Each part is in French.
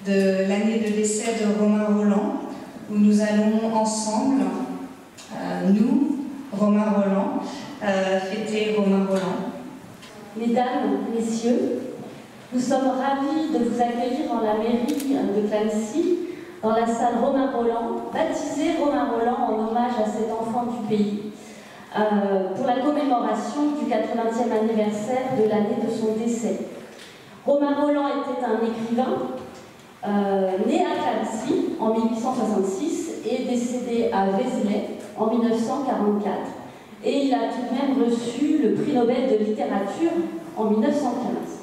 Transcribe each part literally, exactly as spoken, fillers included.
de l'année de décès de Romain Rolland, où nous allons ensemble, euh, nous, Romain Rolland, euh, fêter Romain Rolland. Mesdames, Messieurs, nous sommes ravis de vous accueillir en la mairie de Clamecy, dans la salle Romain Rolland, baptisée Romain Rolland en hommage à cet enfant du pays, euh, pour la commémoration du quatre-vingtième anniversaire de l'année de son décès. Romain Rolland était un écrivain, euh, né à Clamecy en mille huit cent soixante-six et décédé à Vézelay en mille neuf cent quarante-quatre. Et il a tout de même reçu le prix Nobel de littérature en mille neuf cent quinze.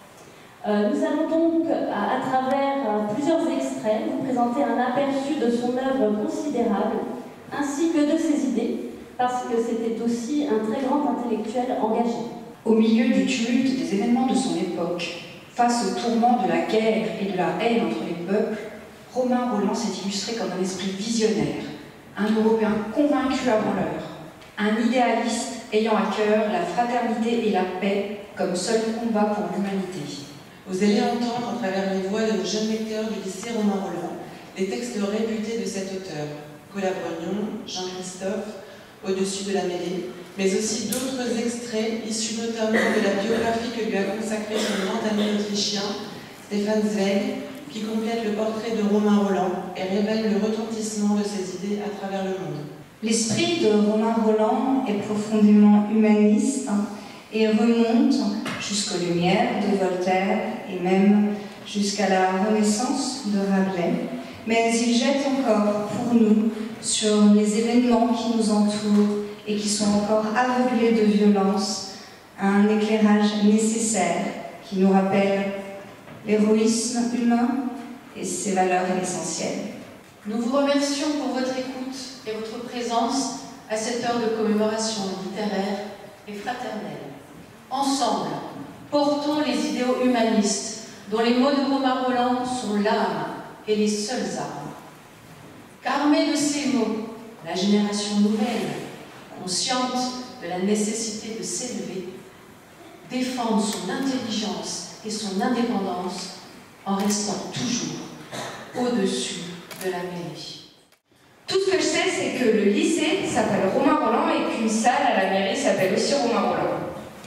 Euh, nous allons donc, à, à travers euh, plusieurs extraits, vous présenter un aperçu de son œuvre considérable, ainsi que de ses idées, parce que c'était aussi un très grand intellectuel engagé. Au milieu du tumulte des événements de son époque, face au tourment de la guerre et de la haine entre les peuples, Romain Rolland s'est illustré comme un esprit visionnaire, un Européen convaincu avant l'heure, un idéaliste ayant à cœur la fraternité et la paix comme seul combat pour l'humanité. Vous allez entendre, à travers les voix de nos jeunes lecteurs du lycée Romain Rolland, les textes réputés de cet auteur, Colas Brognon, Jean-Christophe, Au-dessus de la mêlée, mais aussi d'autres extraits issus notamment de la biographie que lui a consacrée son grand ami autrichien, Stefan Zweig, qui complète le portrait de Romain Rolland et révèle le retentissement de ses idées à travers le monde. L'esprit de Romain Rolland est profondément humaniste et remonte jusqu'aux Lumières de Voltaire et même jusqu'à la Renaissance de Rabelais, mais il jette encore pour nous sur les événements qui nous entourent et qui sont encore aveuglés de violence, un éclairage nécessaire qui nous rappelle l'héroïsme humain et ses valeurs essentielles. Nous vous remercions pour votre écoute et votre présence à cette heure de commémoration littéraire et fraternelle. Ensemble, portons les idéaux humanistes dont les mots de Romain Rolland sont l'âme et les seules armes. Qu'armée de ces mots, la génération nouvelle, consciente de la nécessité de s'élever, défende son intelligence et son indépendance en restant toujours au-dessus de la mairie. Tout ce que je sais, c'est que le lycée s'appelle Romain Rolland et qu'une salle à la mairie s'appelle aussi Romain Rolland.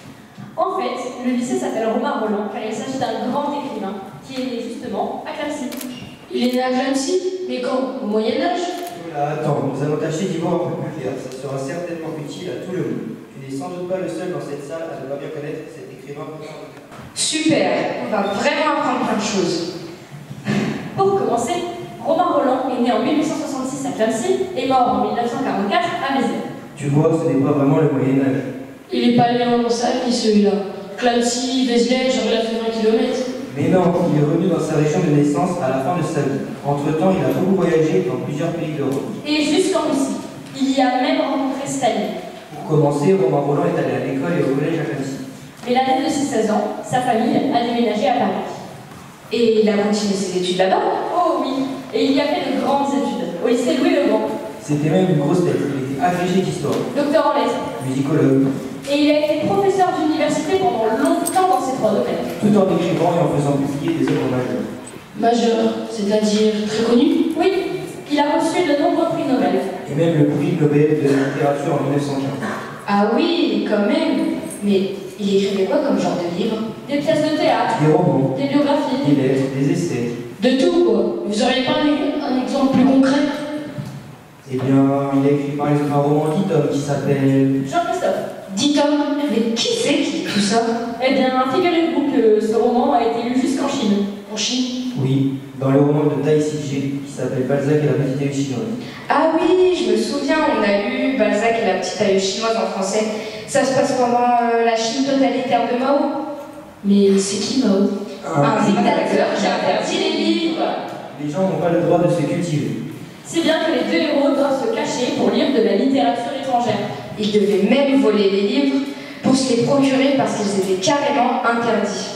En fait, le lycée s'appelle Romain Rolland car il s'agit d'un grand écrivain qui est né justement à Clamecy. Il est né à Clamecy? Mais quand? Au Moyen-Âge? Oula, attends, nous allons tâcher d'y voir un peu plus clair. Ça sera certainement utile à tout le monde. Tu n'es sans doute pas le seul dans cette salle à ne pas bien connaître cet écrivain. Super, on va vraiment apprendre plein de choses. Pour commencer, Romain Rolland est né en mille huit cent soixante-six à Clamecy et mort en mille neuf cent quarante-quatre à Vézelay. Tu vois, ce n'est pas vraiment le Moyen-Âge. Il n'est pas loin dans sa vie, celui-là. Clamecy, Vézelay, genre il a fait vingt kilomètres. Mais non, il est revenu dans sa région de naissance à la fin de sa vie. Entre-temps, il a beaucoup voyagé dans plusieurs pays d'Europe. Et jusqu'en Russie. Il y a même rencontré Staline. Pour commencer, Romain Rolland est allé à l'école et au collège à Clamecy. Mais l'année de ses seize ans, sa famille a déménagé à Paris. Et il a continué ses études là-bas? Oh oui, et il y a fait de grandes études, au lycée Louis-le-Grand. C'était même une grosse tête, il était agrégé d'histoire. Docteur en lettres. Musicologue. Et il a été professeur d'université pendant longtemps dans ces trois domaines. Tout en écrivant et en faisant publier des œuvres majeures. Majeur, c'est-à-dire très connu? Oui, il a reçu de nombreux prix Nobel. Et même le prix Nobel de la littérature en mille neuf cent quinze. Ah oui, quand même. Mais il écrivait quoi comme genre de livre? Des pièces de théâtre. Des romans. Des biographies. Des lettres, des essais. De tout, quoi. Vous auriez pas un, un exemple plus concret? Eh bien, il a écrit par exemple un roman dix tomes qui s'appelle... Jean-Christophe. Dix tomes? Mais qui c'est qui dit tout ça? Eh bien, figurez-vous que ce roman a été lu jusqu'en Chine. En Chine? Oui, dans le roman de Tai Sijie qui s'appelle Balzac et la petite aïeule chinoise. Ah oui, je me souviens, on a lu Balzac et la petite aïeule chinoise en français. Ça se passe pendant euh, la Chine totalitaire de Mao. Mais c'est qui Mao? Un dictateur qui interdit les livres. Les gens n'ont pas le droit de se cultiver. Si bien que les deux héros doivent se cacher pour lire de la littérature étrangère. Ils devaient même voler les livres pour se les procurer parce qu'ils étaient carrément interdits.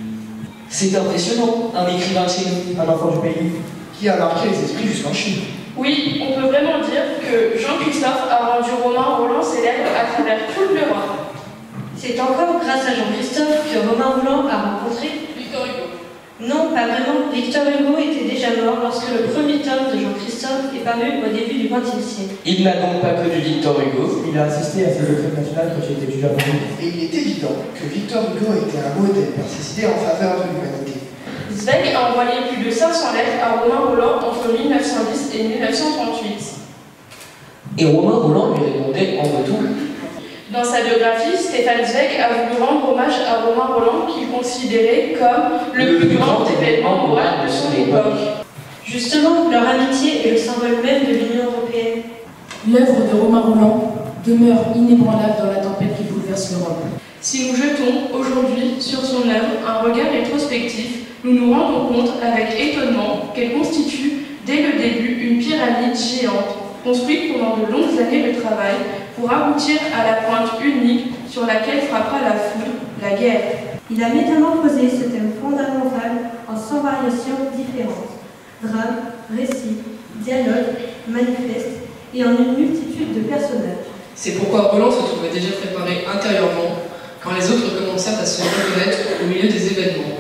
C'est impressionnant, un écrivain chez nous. Un enfant du pays qui a marqué les esprits jusqu'en Chine. Oui, on peut vraiment dire que Jean-Christophe a rendu Romain Rolland célèbre à travers toute l'Europe. C'est encore grâce à Jean-Christophe que Romain Rolland a rencontré Victor Hugo. Non, pas vraiment. Victor Hugo était déjà mort lorsque le premier tome de Jean-Christophe est paru au début du vingtième siècle. Il n'a donc pas connu Victor Hugo. Il a assisté à ses retraites nationales quand il était étudiant à Paris. Et il est évident que Victor Hugo était un modèle par ses idées en faveur de l'humanité. Zweig a envoyé plus de cinq cents lettres à Romain Rolland entre mille neuf cent dix et mille neuf cent trente-huit. Et Romain Rolland lui répondait en retour. Dans sa biographie, Stéphane Zweig a voulu rendre hommage à Romain Rolland qu'il considérait comme le, le plus grand événement moral de son époque. Justement, leur amitié est le symbole même de l'Union européenne. L'œuvre de Romain Rolland demeure inébranlable dans la tempête qui bouleverse l'Europe. Si nous jetons aujourd'hui sur son œuvre un regard rétrospectif, nous nous rendons compte avec étonnement qu'elle constitue dès le début une pyramide géante, construite pendant de longues années de travail pour aboutir à la pointe unique sur laquelle frappera la foudre, la guerre. Il a métamorphosé ce thème fondamental en cent variations différentes. Drame, récit, dialogue, manifeste et en une multitude de personnages. C'est pourquoi Rolland se trouvait déjà préparé intérieurement quand les autres commencèrent à se reconnaître au milieu des événements.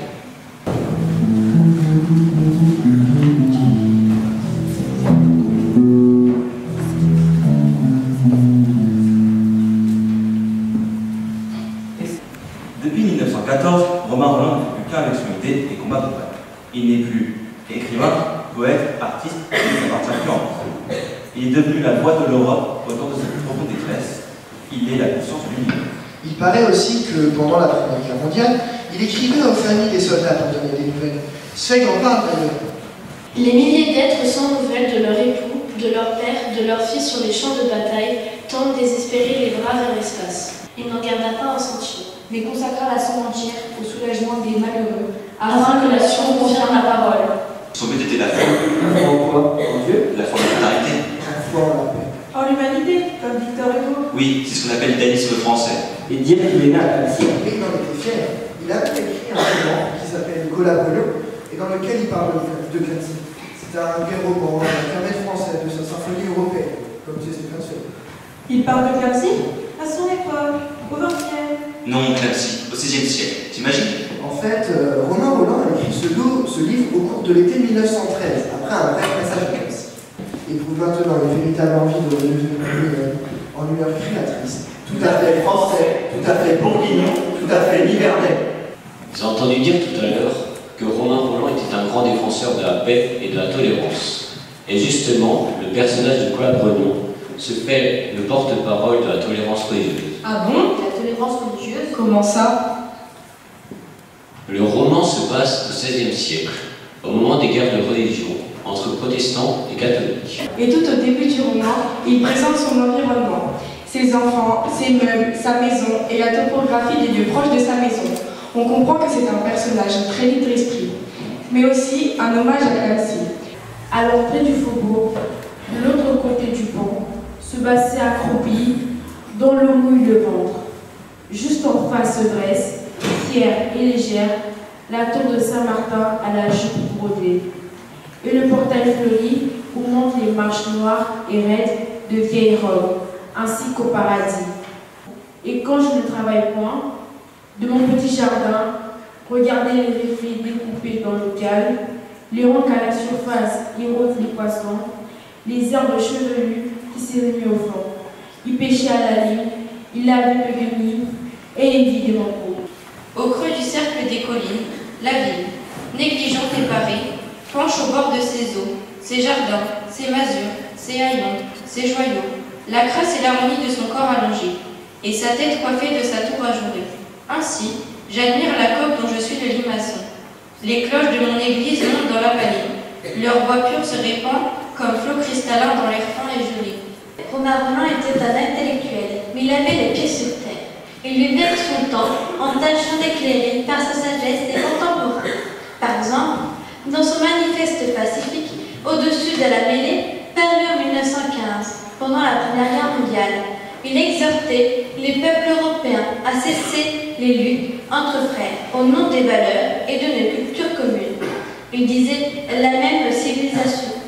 Depuis mille neuf cent quatorze, Romain Rolland ne fait plus qu'un avec son idée et combat pour elle. Il n'est plus écrivain, poète, artiste, il ne s'appartient plus en France. Il est devenu la voix de l'Europe autour de cette profonde détresse. Il est la conscience de l'unité. Il paraît aussi que pendant la Première Guerre mondiale, il écrivait aux familles des soldats pour donner des nouvelles. Zweig en parle d'ailleurs. Les milliers d'êtres sans nouvelles de leur époux, de leur père, de leur fils sur les champs de bataille tentent désespérer les bras vers l'espace. Il n'en garda pas un centime, mais consacra la somme entière au soulagement des malheureux, afin que la nation confirme la parole. Son but était la foi. En quoi? En Dieu? La foi de la fraternité. La foi en la paix. En l'humanité, comme Victor Hugo. Oui, c'est ce qu'on appelle l'idéalisme français. Et dire qu'il est né à Annecy. Et il en était fier. Il a écrit un roman qui s'appelle Collaboration et dans lequel il parle de Clancy. C'est un gai roman, un carnet français de sa symphonie européenne, comme disait Stéphane Zweig. Il parle de Clancy à son époque, au vingtième. Non, Clancy, au seizième siècle, t'imagines? En fait, euh, Romain Rolland a écrit ce, lot, ce livre au cours de l'été mille neuf cent treize, après un bref passage à Clancy. Il prouve maintenant une véritable envie de renouveler en une œuvre créatrice. Tout à fait français, tout à fait bourguignon, tout à fait nivernais. J'ai entendu dire tout à l'heure que Romain Rolland était un grand défenseur de la paix et de la tolérance. Et justement, le personnage de Collabrognon se fait le porte-parole de la tolérance religieuse. Ah bon? La tolérance religieuse? Comment ça? Le roman se passe au seizième siècle, au moment des guerres de religion entre protestants et catholiques. Et tout au début du roman, il présente son environnement, ses enfants, ses meubles, sa maison et la topographie des lieux proches de sa maison. On comprend que c'est un personnage très libre d'esprit, mais aussi un hommage à Clancy. À l'entrée du faubourg, de l'autre côté du pont, ce bassin accroupi, dont l'eau mouille le ventre. Juste en face se dresse, fière et légère, la tour de Saint-Martin à la jupe brodée. Et le portail fleuri où montent les marches noires et raides de vieilles robes, ainsi qu'au paradis. Et quand je ne travaille point, de mon petit jardin, regardez les reflets découpés dans le calme, les ronds à la surface érodent les poissons, les herbes chevelues qui s'évanouissent au fond. Il pêchait à la ligne, il lavait le guenille et il vidait mon pot. Au creux du cercle des collines, la ville, négligente et parée, penche au bord de ses eaux, ses jardins, ses masures, ses haillons, ses joyaux, la grâce et l'harmonie de son corps allongé, et sa tête coiffée de sa tour ajourée. Ainsi, j'admire la coque dont je suis le limaçon. Les cloches de mon église montent dans la vallée. Leur bois pur se répand comme flot cristallin dans l'air fin et joli. Romain Rolland était un intellectuel, mais il avait les pieds sur terre. Il vivait de son temps en tâchant d'éclairer par sa sagesse les contemporains. Par exemple, dans son manifeste pacifique, au-dessus de la mêlée, paru en mille neuf cent quinze, pendant la Première Guerre mondiale, il exhortait les peuples européens à cesser les luttes entre frères au nom des valeurs et de nos cultures communes. Il disait la même civilisation, où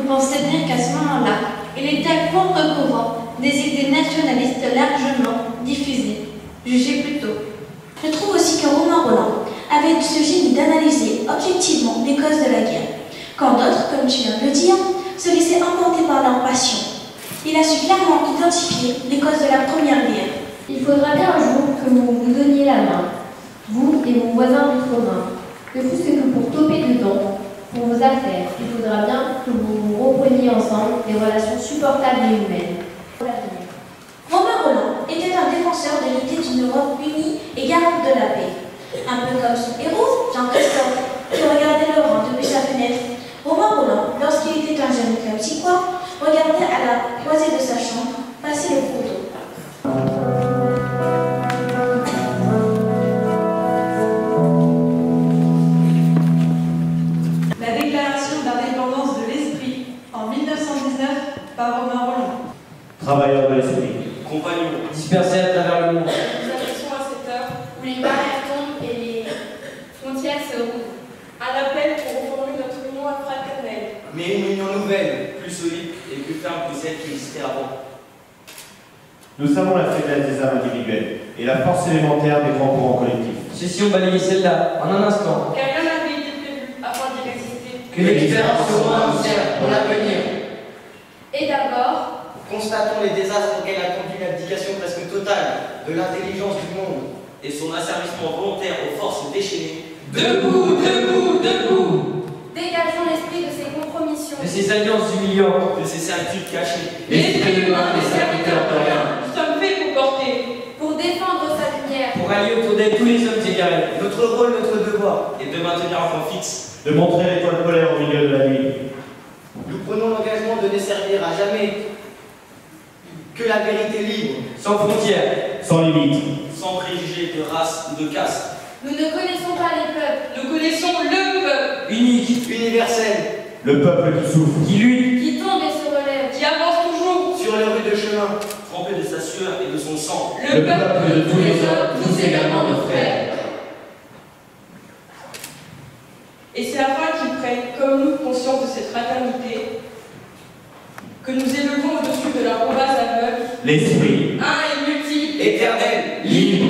pensez bien qu'à ce moment-là, il était à contre-courant des idées nationalistes largement diffusées. Jugez plutôt. Je trouve aussi que Romain Rolland avait ce génie d'analyser objectivement les causes de la guerre, quand d'autres, comme tu viens de le dire, se laissaient emporter par leur passion. Il a su clairement identifier les causes de la Première Guerre. Il faudra bien un jour que vous vous donniez la main, vous et mon voisin Vitremin, ne fût-ce que pour toper dedans, pour vos affaires. Il faudra bien que vous repreniez ensemble des relations supportables et humaines. Romain Rolland était un défenseur de l'idée d'une Europe unie et garante de la paix. Un peu comme son héros, Jean-Christophe, qui regardait le Rhin depuis sa fenêtre. Romain Rolland, lorsqu'il était un jeune classicois, regardait à la croisée de sa chambre passer le cours. La déclaration d'indépendance de l'esprit en mille neuf cent dix-neuf par Romain Rolland. Travailleurs de l'esprit. Compagnons, dispersés à travers le monde. Nous adressons à cette heure où les barrières tombent et les frontières se rouvrent. Un appel pour reformer notre union fraternelle. Mais une union nouvelle, plus solide et plus ferme que celle qui existait avant. Nous savons la faiblesse des âmes individuelles et la force élémentaire des grands courants collectifs. Cessions balayer celle-là en un instant. Car rien n'avait été prévu afin d'y résister. Que l'expérience au moins nous sert pour l'avenir. Et d'abord, constatons les désastres auxquels a conduit l'abdication presque totale de l'intelligence du monde et son asservissement volontaire aux forces déchaînées. Debout, debout, debout! Dégageons l'esprit de ces compromissions, De ces alliances humiliantes, de ces servitudes cachées. l'esprit humain des serviteurs de rien. Nous sommes faits pour porter, pour défendre sa lumière, Pour allier autour d'elle tous les hommes égarés. Notre rôle, notre devoir est de maintenir un point fixe. De montrer l'étoile polaire au milieu de la nuit. Nous prenons l'engagement de ne servir à jamais que la vérité libre, sans frontières, Sans limite. sans préjugés de race ou de caste. nous ne connaissons pas les peuples, nous connaissons le peuple, Unique, universel, Le peuple qui souffre. qui lutte qui tombent et se relèvent, qui avance toujours. sur les rues de chemin, trempé de sa sueur et de son sang. Le, Le peuple de tous les hommes, tous également nos frères. Et c'est afin qu'ils prennent, comme nous, conscience de cette fraternité, que nous élevons au-dessus de leurs combats aveugles, L'esprit. un et multiple, Éternel, libre.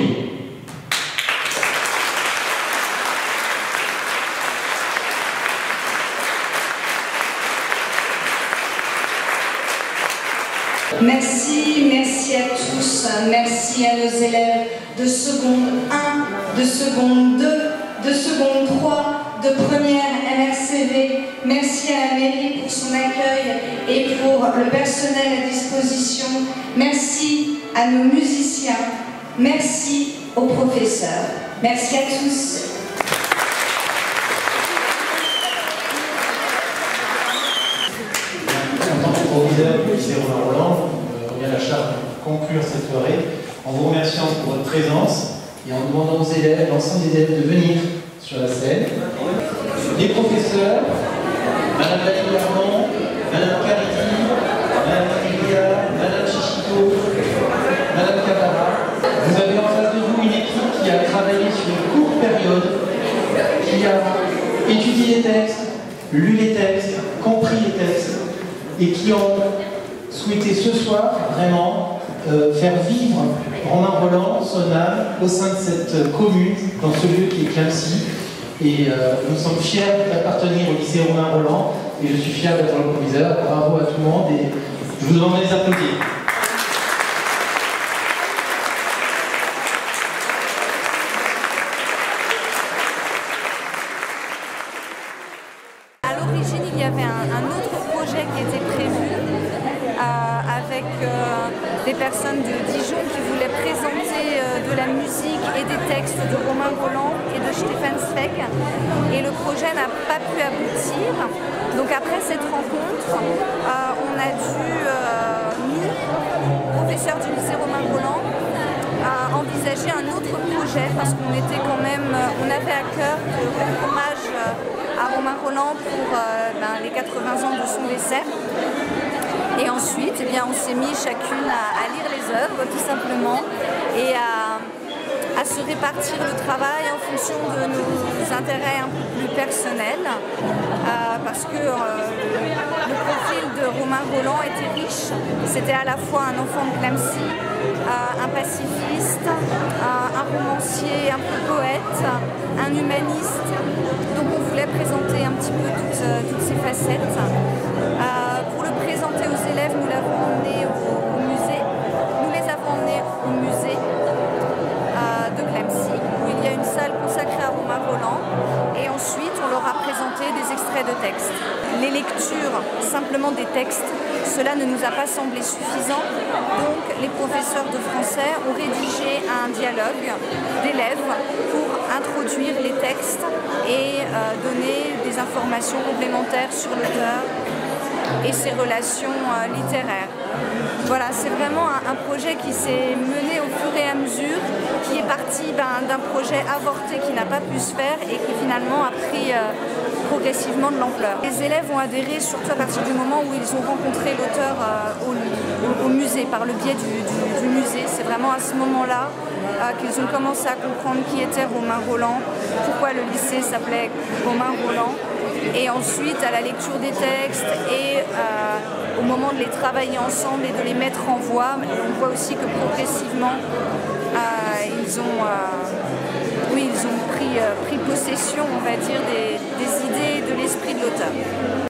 Merci, merci à tous, merci à nos élèves de seconde un, de seconde deux, de seconde trois, de première M R C V. Merci à la mairie pour son accueil et pour le personnel à disposition. Merci à nos musiciens. Merci aux professeurs. Merci à tous. En tant que proviseur du lycée Romain Rolland, on revient à la charge de conclure cette soirée en vous remerciant pour votre présence et en demandant aux élèves, l'ensemble des élèves, de venir sur la scène. Les professeurs, Madame Valérie Armand, Madame Caridi, Madame Trivia, Madame Chichito, Madame Cabara, vous avez en face de vous une équipe qui a travaillé sur une courte période, qui a étudié les textes, lu les textes, compris les textes, et qui ont souhaité ce soir vraiment euh, faire vivre Romain Rolland, son âme, au sein de cette commune, dans ce lieu qui est Clamecy. Et euh, nous sommes fiers d'appartenir au lycée Romain Rolland, et je suis fier d'être le proviseur. Bravo à tout le monde, et je vous demande de les applaudir. À l'origine, il y avait un, un autre projet qui était prévu euh, avec euh, des personnes de Dijon qui voulaient présenter euh, de la musique et des textes de Romain Rolland et de Stéphane Zweig. Et le projet n'a pas pu aboutir. Donc après cette rencontre, euh, on a dû, euh, nous, professeurs du lycée Romain Rolland, à envisager un autre projet parce qu'on était quand même, on avait à cœur de rendre hommage à Romain Rolland pour euh, ben, les quatre-vingts ans de son décès. Et ensuite, eh bien, on s'est mis chacune à, à lire les œuvres tout simplement et à, à se répartir le travail en fonction de nos intérêts un peu plus personnels, euh, parce que euh, le profil de Romain Rolland était riche. C'était à la fois un enfant de Clamecy, euh, un pacifiste, euh, un romancier, un peu poète, un humaniste. Donc on voulait présenter un petit peu toutes, euh, toutes ces facettes. Euh, pour le présenter aux élèves, nous l'avons emmené au, au musée. Nous les avons emmenés au musée euh, de Clamecy, où il y a une salle consacrée à Romain Rolland. Et ensuite, on leur a présenté des extraits de textes. Les lectures, simplement des textes, cela ne nous a pas semblé suffisant. Donc, les professeurs de français ont rédigé un dialogue d'élèves pour introduire les textes et euh, donner des informations complémentaires sur l'auteur et ses relations euh, littéraires. Voilà, c'est vraiment un, un projet qui s'est mené au fur et à mesure, qui est parti ben, d'un projet avorté qui n'a pas pu se faire et qui finalement a pris euh, progressivement de l'ampleur. Les élèves ont adhéré surtout à partir du moment où ils ont rencontré l'auteur euh, au, au, au musée, par le biais du, du, du musée. C'est vraiment à ce moment-là euh, qu'ils ont commencé à comprendre qui était Romain Rolland, pourquoi le lycée s'appelait Romain Rolland. Et ensuite, à la lecture des textes et euh, au moment de les travailler ensemble et de les mettre en voix, on voit aussi que progressivement, euh, ils, ont, euh, oui, ils ont pris, euh, pris possession, on va dire, des, des idées et de l'esprit de l'auteur.